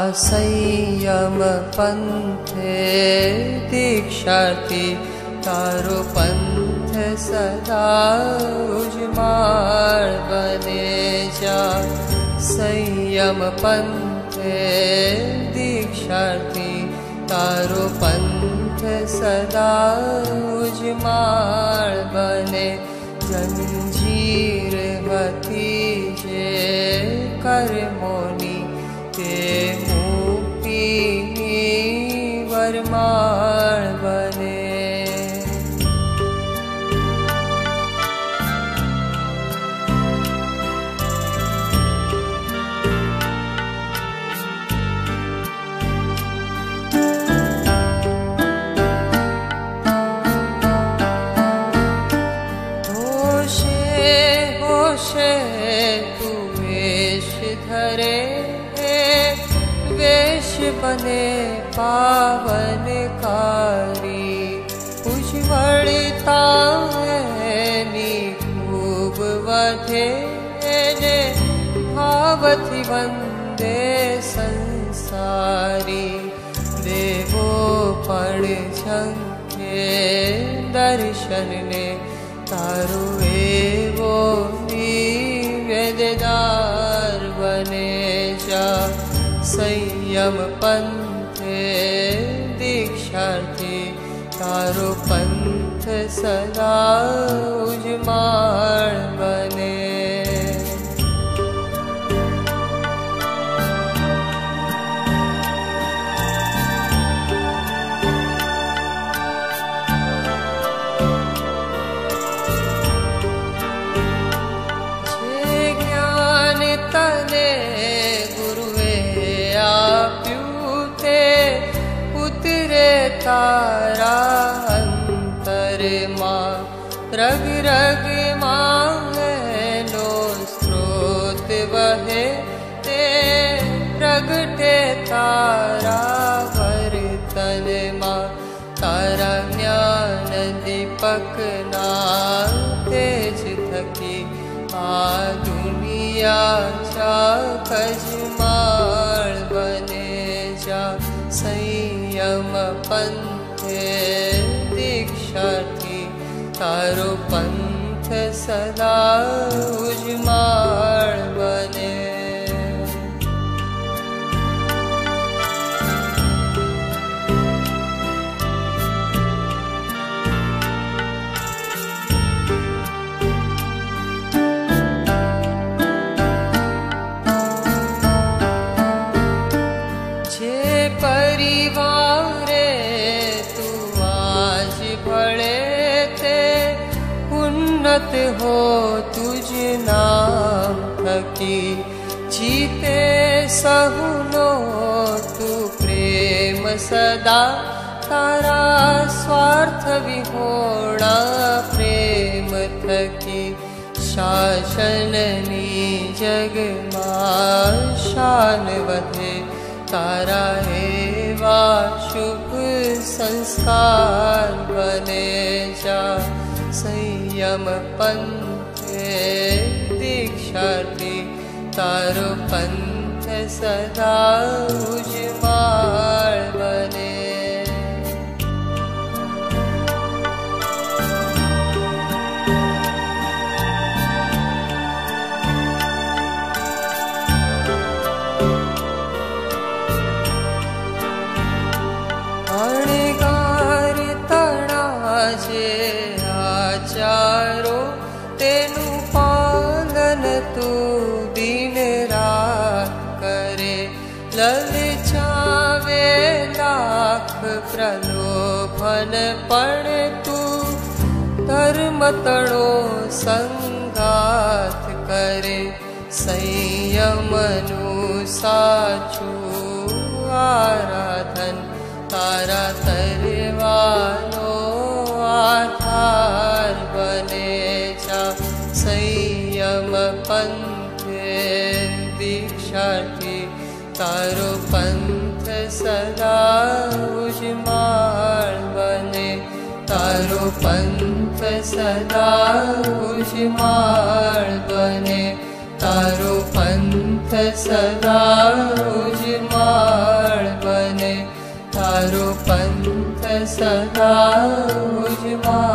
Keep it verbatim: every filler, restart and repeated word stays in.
संयम पंथे दीक्षार्थी तारो पंथ सदा उजमाळ बने जा। संयम पंथे दीक्षार्थी तारो पंथ सदा उजमाळ बने। जंजीर हती जे कर्मोनी ते मुक्तिनी वरमाळ बने। तू वेश धरे वेश बने पावनकारी। उज्ज्वलता नी खूब वधे ने भावथी वंदे संसारी। देवो पण झंखे दर्शन ने तारो एवो निवेददार बने जा। संयम पंथे दीक्षार्थी तारो पंथ सदा उजमाळ बने। तने गुरुवे आप्यूते उतरे तारा अंतर मां। रग रग मांगनो स्रोत वहे ते प्रगटे तारा वर्तन मां। तारा ज्ञान दीपक ना तेज थकी आ दुनिया कजमाळ बने जा। संयम पंथे दीक्षार्थी तारो पंथ सदा उजमाळ बने। परिवारे तू आज भले ते उन्नत हो तुझ नाम थकी। जीते सहुनो तू प्रेम सदा तारा स्वार्थ विहोणा प्रेम थकी। शासननी जग मां शान वधे तारा एवा शुभ संस्कार बने जा। संयम पंथे दीक्षार्थी तारो पंथ सदा उजमाळ बने। अणगार तणाजे आचारो तेनु पालन तू दिन रात करे। ललचावे लाख प्रलोभन पण तू धर्म तणो संगात करे। संयमनु साचू आराधन तारा तरवानो आधार बने जा। संयम पंथे दीक्षार्थी तारो पंथ सदा उजमाळ बने। तारो पंथ सदा उजमाळ बने। तारो पंथ सदा उजमाळ सदा मुझ